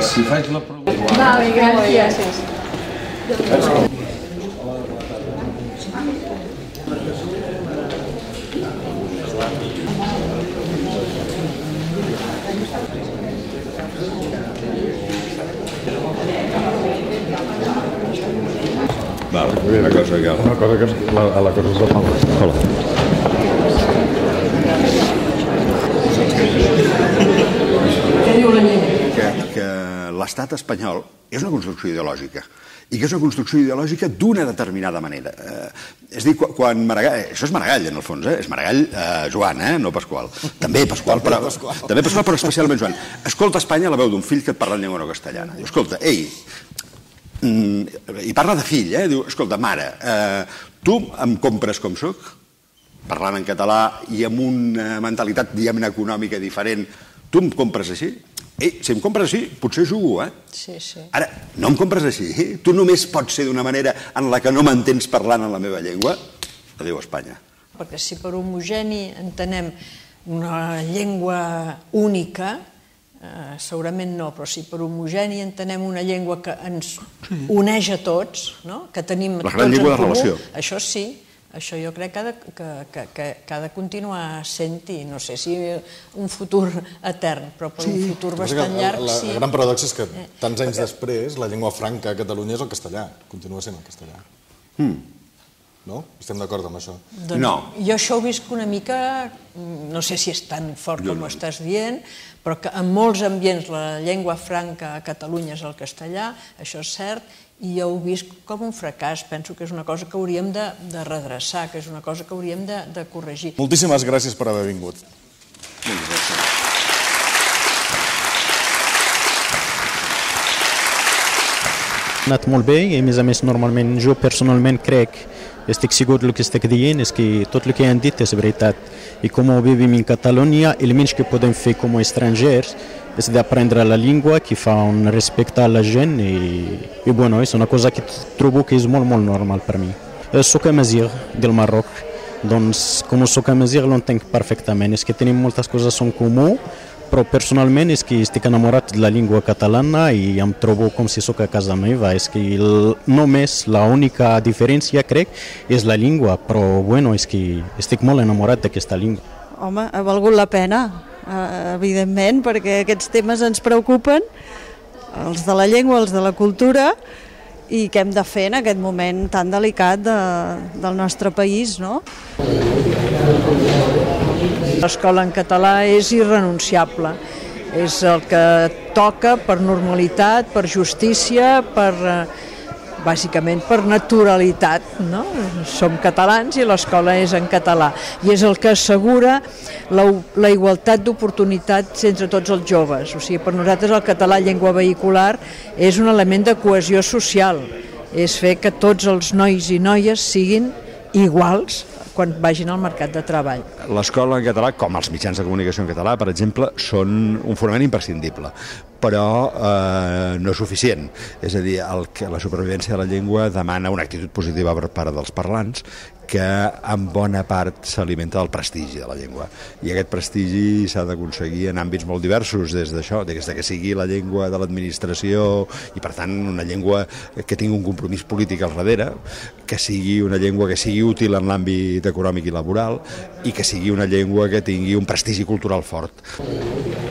Si faig la pregunta... Vale, gràcies. Una cosa que... A la cosa és Hola. Que l'estat espanyol és una construcció ideològica i que és una construcció ideològica d'una determinada manera. És a dir, quan Maragall... Això és Maragall, en el fons, és Maragall Joan, no Pasqual. També Pasqual, però especialment Joan. Escolta Espanya la veu d'un fill que et parla en llengua no castellana. Diu, escolta, ei... I parla de fill, diu, escolta, mare, tu em compres com soc, parlant en català i amb una mentalitat, diguem-ne, econòmica diferent, tu em compres així? Si em compres així, potser jugo, Sí, sí. Ara, no em compres així, tu només pots ser d'una manera en la que no m'entens parlant en la meva llengua, adéu Espanya. Perquè si per homogeni entenem una llengua única, segurament no, però si per homogeni entenem una llengua que ens uneix a tots, que tenim tots en comú, això sí, això jo crec que ha de continuar sent-hi, no sé si un futur etern, però per un futur bastant llarg sí. La gran paradoxa és que tants anys després la llengua franca a Catalunya és el castellà, continua sent el castellà. No? Estem d'acord amb això? No. Jo això ho visc una mica, no sé si és tan fort com ho estàs dient, però que en molts ambients la llengua franca a Catalunya és el castellà, això és cert, i jo ho visc com un fracàs. Penso que és una cosa que hauríem de redreçar, que és una cosa que hauríem de corregir. Moltíssimes gràcies per haver vingut. Ha anat molt bé i a més normalment jo personalment crec, estic segur del que estic dient, és que tot el que han dit és veritat. I com vivim en Catalunya, el menys que podem fer com a estrangers és d'aprendre la llengua, que fa un respecte a la gent i bueno, és una cosa que trobo que és molt normal per mi. Soc amazigh del Marroc, doncs com soc amazigh l'entenc perfectament, és que tenim moltes coses en comú, però personalment és que estic enamorat de la llengua catalana i em trobo com si soc a casa meva. És que només l'única diferència, crec, és la llengua, però bueno, és que estic molt enamorat d'aquesta llengua. Home, ha valgut la pena, evidentment, perquè aquests temes ens preocupen, els de la llengua, els de la cultura, i què hem de fer en aquest moment tan delicat del nostre país, no? L'escola en català és irrenunciable, és el que toca per normalitat, per justícia, bàsicament per naturalitat, no? Som catalans i l'escola és en català i és el que assegura la igualtat d'oportunitats entre tots els joves. O sigui, per nosaltres el català, llengua vehicular, és un element de cohesió social, és fer que tots els nois i noies siguin iguals quan vagin al mercat de treball. L'escola en català, com els mitjans de comunicació en català, per exemple, són un fonament imprescindible, però no suficient. És a dir, la supervivència de la llengua demana una actitud positiva per part dels parlants que en bona part s'alimenta del prestigi de la llengua. I aquest prestigi s'ha d'aconseguir en àmbits molt diversos, des d'això, des que sigui la llengua de l'administració i, per tant, una llengua que tingui un compromís polític al darrere, que sigui una llengua que sigui útil en l'àmbit econòmic i laboral i que sigui una llengua que tingui un prestigi cultural fort.